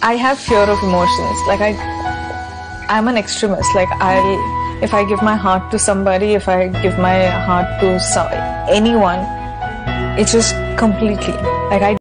I have fear of emotions. Like I'm an extremist. Like if I give my heart to somebody, if I give my heart to anyone, it's just completely like